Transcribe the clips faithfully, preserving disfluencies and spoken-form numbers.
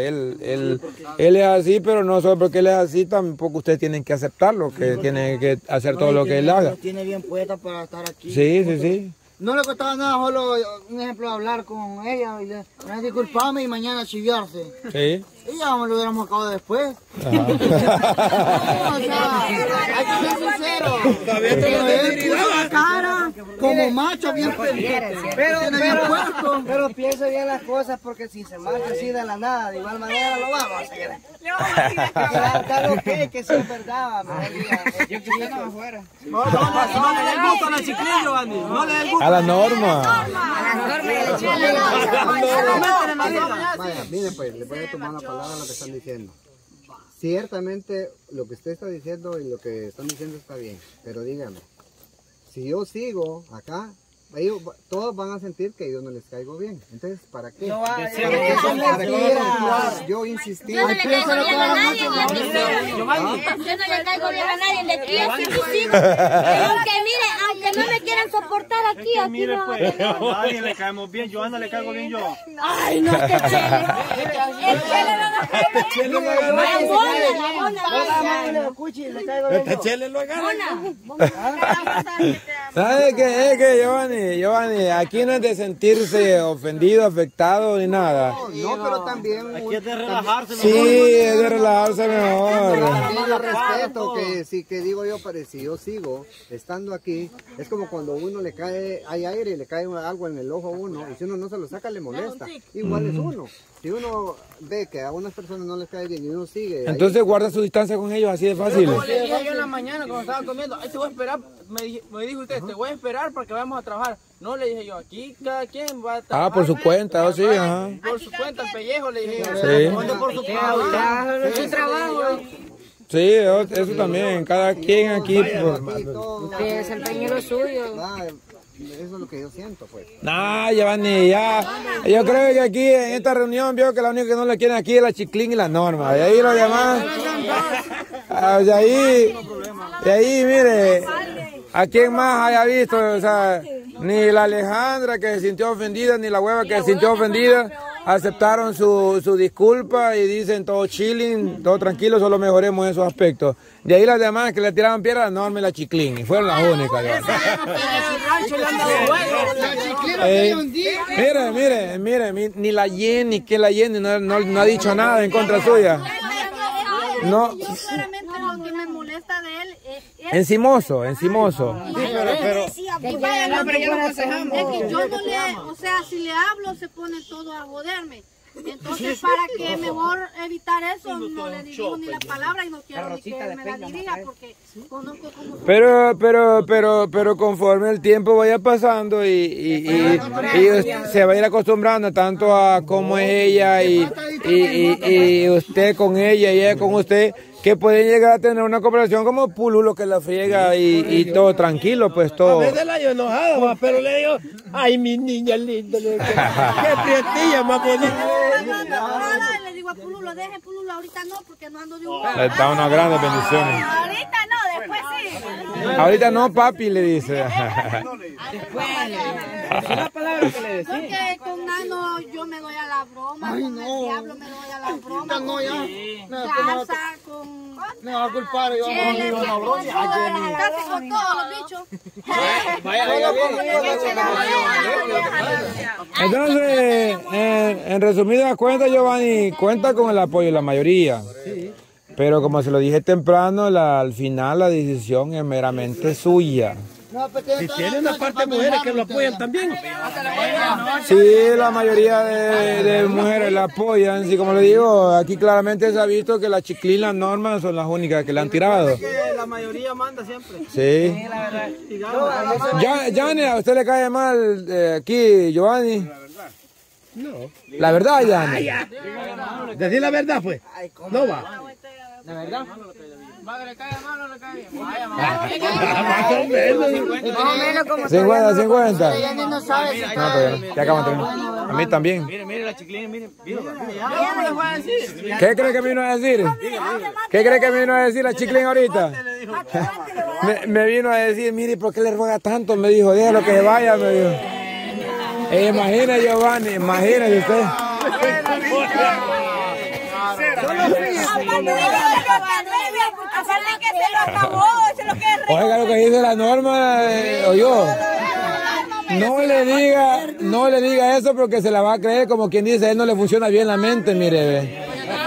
Él, él, él es así, pero no solo porque él es así, tampoco ustedes tienen que aceptarlo, que tienen que hacer todo lo que él haga. Tiene bien puesta para estar aquí. Sí, sí, sí. No le costaba nada, solo un ejemplo, hablar con ella y le disculpame y mañana chiviarse. Sí. Y ya me lo hubiéramos acabado después. Ajá. No, o sea, hay que ser sincero. Pero él puso la cara como macho bien pendiente. Pero, pero, pero piense bien las cosas porque si se marcha así de la nada, de igual manera lo vamos a hacer. Claro que que sí es verdad. Yo quisiera afuera. No, no, no le dé el gusto a la Chiclín, Giovanni. No le dé el gusto. A la norma. A la norma y Vaya, miren pues, les voy a tomar la palabra a lo que están diciendo. Ciertamente lo que usted está diciendo y lo que están diciendo está bien, pero dígame, si yo sigo acá, ellos todos van a sentir que yo no les caigo bien. Entonces, ¿para qué? No, ¿Para qué? ¿para qué? Yo insistí. Yo no le caigo bien a nadie, yo no le caigo bien a nadie, le quiero sí, sí, sí. Aunque mire, aunque no me quieran soportar aquí, aquí Mire, no. pues, a nadie le caemos bien. Joana le caigo bien yo. Ay, no te chele. El chele no nos cae bien. La mona, la mona. Este chele lo agarra. ¿Sabe qué es que, Giovanni? Giovanni, aquí no es de sentirse ofendido, afectado ni nada. No, no, pero también... Aquí es de relajarse. Sí, es de relajarse mejor. También yo respeto que si que digo yo, pero si yo sigo estando aquí, es como cuando uno le cae, hay aire y le cae algo en el ojo a uno, y si uno no se lo saca le molesta. Igual es uno. Si uno ve que a unas personas no les cae bien y uno sigue... Entonces ahí, guarda su distancia con ellos, así de fácil. Como le dije yo en la mañana cuando estaba comiendo, ay, te voy a esperar, me, dije, me dijo usted, te voy a esperar para que vayamos a trabajar. No, le dije yo, aquí cada quien va a trabajar. Ah, por su cuenta, oh, sí, ajá. Por su cuenta, el pellejo, le dije. Sí. Por su trabajo. su trabajo. Sí, eso también, cada quien aquí. Usted desempeña lo suyo. Eso es lo que yo siento, pues. Nah, Giovanni, ya. Yo creo que aquí en esta reunión vio que la única que no le quieren aquí es la Chiclín y la Norma. De ahí los demás. De ahí, de ahí, mire, ¿a quién más haya visto? O sea, ni la Alejandra que se sintió ofendida, ni la hueva que se sintió ofendida, aceptaron su, su disculpa y dicen todo chilling, todo tranquilo, solo mejoremos esos aspectos. De ahí las demás que le tiraban piedra, la Norma y la Chiclín, y fueron las únicas. Eh, mire, mire, mire, ni la Jenny, que la Jenny no, no, no ha dicho nada en contra suya. No. Yo solamente lo que me molesta de él es... Encimoso, encimoso. Sí, pero, pero... Es que yo no le... O sea, si le hablo se pone todo a joderme. Entonces, para que mejor evitar eso, no le digo ni la palabra y no quiero ni que me la dirija porque conozco cómo... Pero, pero, pero, pero conforme el tiempo vaya pasando y, y, y, y se va a ir acostumbrando tanto a cómo es ella y, y, y, y usted con ella y ella con usted, que pueden llegar a tener una cooperación como Pululo que la friega y, y todo tranquilo, pues todo. A veces la yo enojado, pero le digo, ay, mi niña linda, qué prietilla más bonita. Le digo a Pululo, deje Pululo, ahorita no, porque no ando de un... Le da unas grandes bendiciones. Ahorita no, después sí. Ahorita no, papi, le dice. Después, es una palabra que le decía. Porque con Nano yo me doy a la broma, Ay, con no. el diablo me doy a la broma, No, con ya. sí. No, Garza, con... Me va a culpar, yo Chele, no con broma. casi con todos los bichos. Vaya, vaya, Entonces, en, en resumidas cuentas, Giovanni, cuenta con el apoyo de la mayoría. Pero como se lo dije temprano, la, al final la decisión es meramente suya. Si tiene una parte de mujeres que lo apoyan también. Sí, la mayoría de, de mujeres la apoyan. Sí, como le digo, aquí claramente se ha visto que la Chiclín y la Norma son las únicas que la han tirado. La mayoría manda siempre. Sí. Ya, Yanni, ¿a usted le cae mal eh, aquí, Giovanni? No. La verdad, Yanni. Decir la verdad, pues. No va. ¿De verdad? ¿Va que le cae mal o le cae bien? Vaya, Más o menos. Más o menos como cincuenta, cincuenta. Ella ni no sabe si No, todavía no. Ya acabamos de terminar. A mí también. Mire, mire la Chiclín, mire. ¿Cómo le voy a decir? ¿Qué cree que me vino a decir? ¿Qué cree que me vino a decir la Chiclín ahorita? Me, me vino a decir, mire, ¿por qué le ruega tanto? Me dijo, déjalo que se vaya, me dijo. Eh, imagine, Giovanni, imagínese usted. Oiga lo que dice la norma, eh, o yo. No le diga, no le diga eso porque se la va a creer como quien dice, a él no le funciona bien la mente, mire. Ve.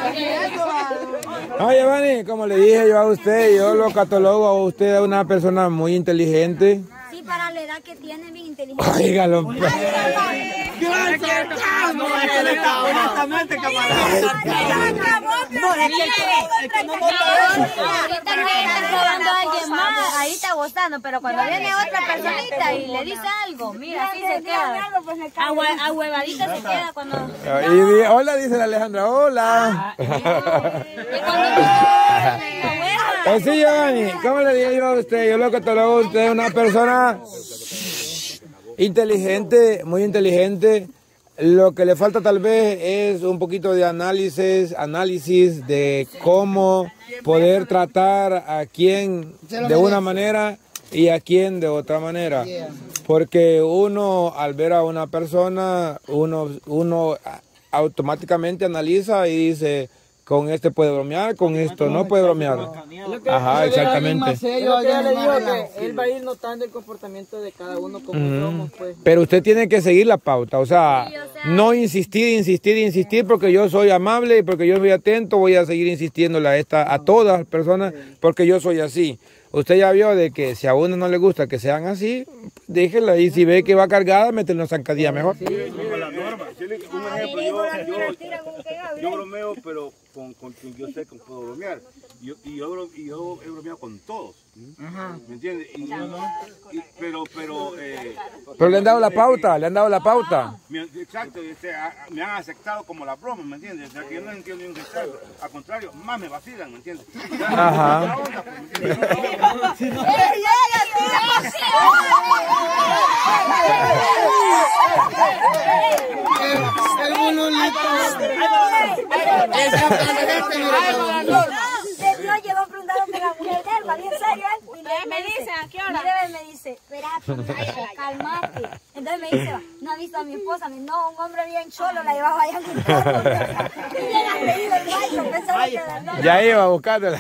No, Giovanni, como le dije yo a usted, yo lo catalogo a usted una persona muy inteligente. Sí, para la edad que tiene, bien inteligente. Óigalo. No, es que, honestamente, camarada. No, es que no ahorita no está probando a alguien más, ahí está gozando, pero cuando viene otra personita y le dice algo, mira, así se queda. A huevadita se queda cuando... Y, y, hola, dice la Alejandra, hola. Eh, sí, Giovanni, ¿cómo le dije yo a usted? Yo lo catalogo a usted una persona inteligente, muy inteligente. Lo que le falta tal vez es un poquito de análisis, análisis de cómo poder tratar a quién de una manera y a quién de otra manera. Porque uno al ver a una persona, uno, uno automáticamente analiza y dice, con este puede bromear, con esto no puede bromear. Ajá, exactamente. Yo le digo que él va a ir notando el comportamiento de cada uno como Mm. somos, pues. Pero usted tiene que seguir la pauta, o sea, no insistir, insistir, insistir, porque yo soy amable y porque yo soy atento, voy a seguir insistiéndole a, esta, a todas las personas, porque yo soy así. Usted ya vio de que si a uno no le gusta que sean así, déjela, y si ve que va cargada, métele una zancadilla mejor. Sí, como la norma. Un ejemplo, yo, yo, yo bromeo, pero con, con quien yo sé que puedo bromear. Yo, y, yo, y yo he bromeado con todos. Ajá. ¿Me entiendes? Y, y, pero, pero... Eh, pero le han dado la pauta, le han dado la pauta. Me, exacto, este, a, me han aceptado como la broma, ¿me entiendes? O sea, que yo no entiendo ni un rechazo. Al contrario, más me vacilan, ¿me entiendes? Ajá. El bolulito. Yo llevo a preguntar a la mujer de él, bien serio él. Y me dice, ¿a qué hora? Y me dice, espérate, calmate. Entonces me dice, no ha visto a mi esposa. Me dice, no, un hombre bien cholo la llevaba allá en el carro. Y llega a pedir el baño, pensaba que era el Ya iba buscándola.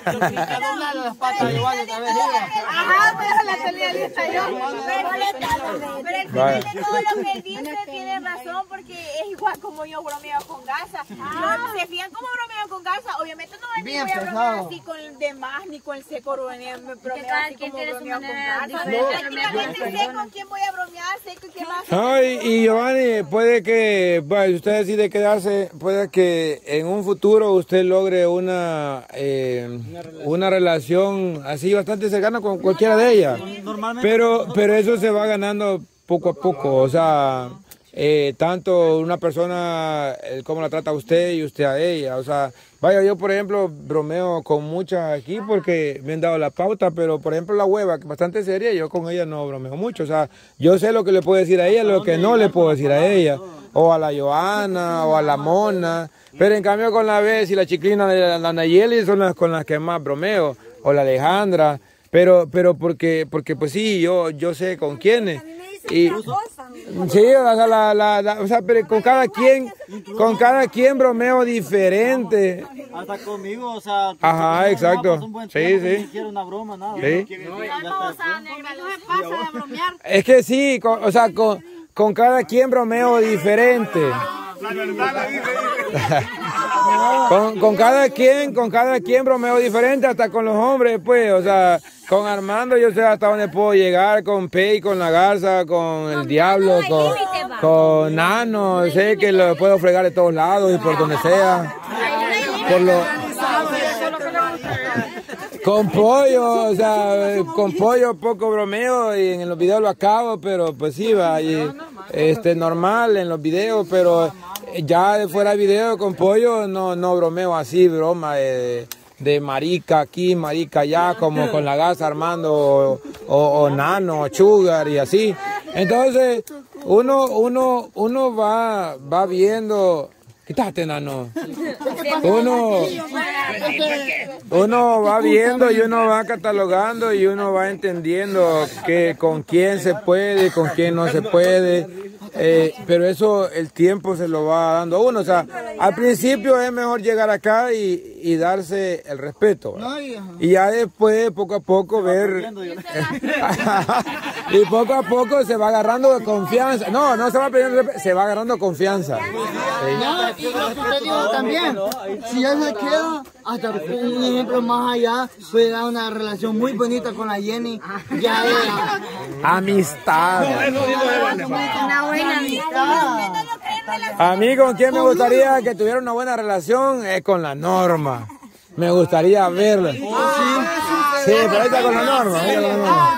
Ajá, pues la salida lista yo. Pero el final de todo lo que él dice tiene razón, porque es igual como yo bromeo con Garza. Yo, se fijan cómo bromeo con Garza, obviamente no voy a bromear así con el demás, ni con el seco bromeo así como bromeo con Garza. Prácticamente sé con quién voy a bromear, sé con quién más. No, y, y Giovanni, puede que, bueno, si usted decide quedarse, puede que en un futuro usted logre una, eh, una relación así bastante cercana con cualquiera de ellas. Pero, pero eso se va ganando poco a poco, o sea, eh, tanto una persona, eh, cómo la trata a usted y usted a ella, o sea, vaya, yo por ejemplo bromeo con muchas aquí porque me han dado la pauta, pero por ejemplo la hueva, que es bastante seria, yo con ella no bromeo mucho, o sea, yo sé lo que le puedo decir a ella, lo que no le puedo decir a ella, o a la Joana, o a la Mona, pero en cambio con la Bess y la Chiclina, la, la Nayeli son las con las que más bromeo, o la Alejandra, pero, pero porque, porque pues sí, yo, yo sé con quiénes. Y, sí, o sea, la, la, la, o sea, pero con cada quien, con cada quien bromeo diferente. Hasta conmigo, o sea, ajá, exacto. Sí, sí. Quiero una broma, nada. Sí. No se pasa de bromear. Es que sí, con, o sea, con, con cada quien bromeo diferente. con, con cada quien, con cada quien bromeo diferente, hasta con los hombres, pues, o sea, con Armando yo sé hasta dónde puedo llegar, con Pei, con la Garza, con el Diablo, con, con Nano, sé que lo puedo fregar de todos lados y por donde sea. Por lo, con Pollo, o sea, con Pollo poco bromeo y en los videos lo acabo, pero pues sí, va, y, este, normal en los videos, pero ya de fuera de video con Pollo no, no bromeo así, broma de, de marica aquí, marica allá, como con la Garza Armando o, o, o Nano, o Sugar y así. Entonces, uno, uno, uno va, va viendo. Quítate, Nano. Uno, uno va viendo y uno va catalogando y uno va entendiendo que con quién se puede, con quién no se puede. Eh, pero eso el tiempo se lo va dando a uno. O sea, al principio es mejor llegar acá y, y darse el respeto. ¿Verdad? Y ya después, poco a poco, ver... y poco a poco se va agarrando confianza. No, no se va perdiendo respeto, se va agarrando confianza. Sí. No, y lo que te digo también, si ya se queda, hasta un ejemplo más allá, puede dar una relación muy bonita con la Jenny. Ya era. Amistad. Una buena amistad. A mí, ¿con quién me gustaría que tuviera una buena relación? Es con la Norma. Me gustaría verla. Sí, sí, pero ahí está con la Norma. Ahí está con la Norma.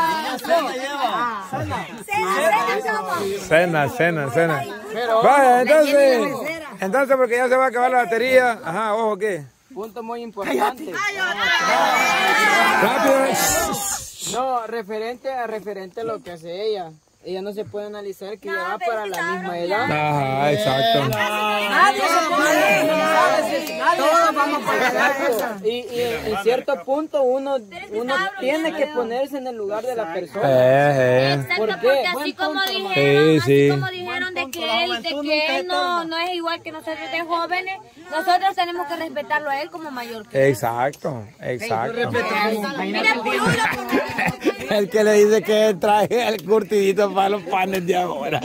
Cena, cena, cena. Vaya, entonces, entonces porque ya se va a acabar la batería. Ajá, ojo, ¿qué? Punto muy importante. Rápido. No, referente a referente a lo que hace ella. Ella no se puede analizar que ella va para la misma edad. Ajá, exacto. Nadie se puede. Todos vamos para allá. Y, y en cierto punto uno, uno tiene que ponerse en el lugar de la persona. Eh, eh. ¿Por qué? Porque así como dijeron, sí, sí. así como dijeron de que él, de que él no, no es igual que nosotros de jóvenes, nosotros tenemos que respetarlo a él como mayor que él. Exacto, exacto. Mira, El que le dice que trae el curtidito para los panes de ahora.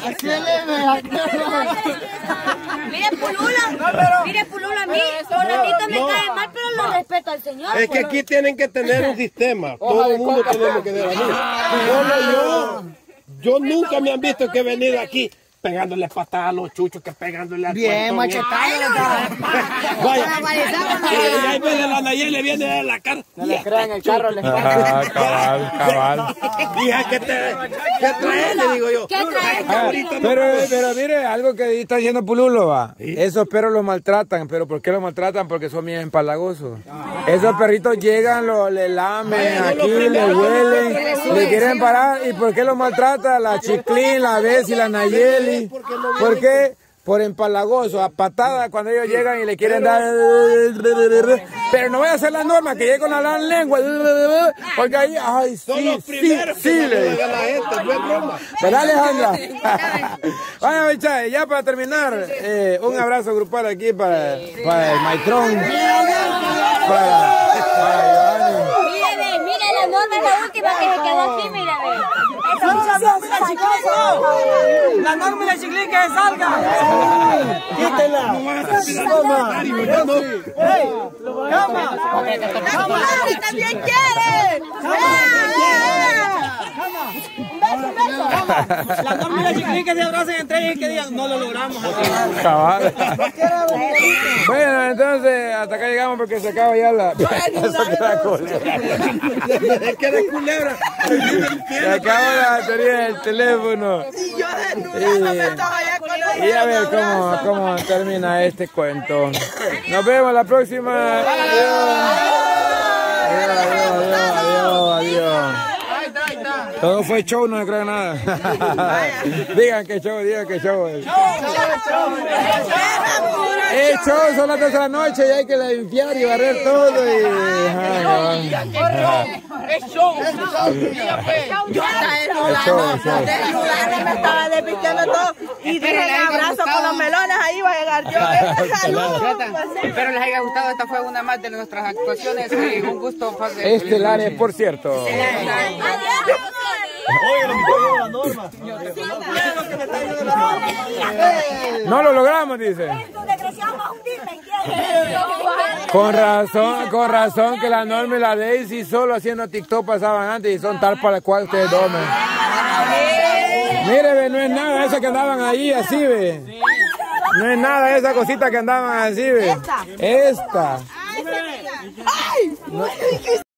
Mire Pulula, mire Pulula, a mí, un ratito me cae mal, pero lo respeto al señor. Es que aquí tienen que tener un sistema. Todo el mundo tenemos que tener aquí. Solo yo, yo nunca me han visto que he venido aquí pegándole patadas a los chuchos, que pegándole al bien machetado. Vaya, y ahí viene la Nayeli, le viene de la cara. No le crean el carro, le Ajá, cabal, cabal. Hija, ¿qué te qué traes? Le digo yo. ¿Qué traes? Ah, pero, pero mire, algo que está diciendo Pululo, va. Esos perros los maltratan, pero ¿por qué los maltratan? Porque son bien empalagosos. Esos perritos llegan, lo, le lamen aquí, le huelen, le quieren parar. ¿Y por qué los maltrata? La Chiclín, la Bessie, la Nayeli. ¿Por qué? Por empalagoso, a patada cuando ellos llegan y le quieren dar. Pero no voy a hacer la norma que llegue con la gran lengua. Porque ahí, ay, sí, sí, sí. Le digo. ¿Verdad, Alejandra? Vaya, Becha, ya para terminar, eh, un abrazo grupal aquí para, para el Maitrón. Para, para Mire, mire, la norma es la última que se quedó aquí, mire. La norma y la Chiclín que salga. Quítela. Toma. ¡Cama! ¡También quiere! La norma y la Chiclín que se abracen entre ellos y que digan, no lo logramos. cabal. Bueno, entonces, hasta acá llegamos porque se acaba ya la... Eso queda culebra. Es que eres culebra. Se acaba la batería del teléfono. Y yo desnudándome estaba ya con los... Y a ver cómo, cómo termina este cuento. Nos vemos la próxima. Adiós. Adiós, adiós, adiós, adiós. Todo fue show, no me creo nada. Digan que show, digan que show. Es show, son las dos de la noche y hay que limpiar y barrer todo. Y... Es show. Yo estaba desnudando, me estaba desvistiendo todo y dije el abrazo con los melones, ahí iba a llegar yo. Espero les haya gustado, esta fue una más de nuestras actuaciones y un gusto. Estelares, por cierto. No lo logramos, dice. Con razón, con razón que la Norma y la Daisy solo haciendo TikTok pasaban antes y son tal para la cual ustedes domen. Mire, ve, no es nada esa que andaban ahí así, ve. No es nada esa cosita que andaban así, ve. Esta. Esta.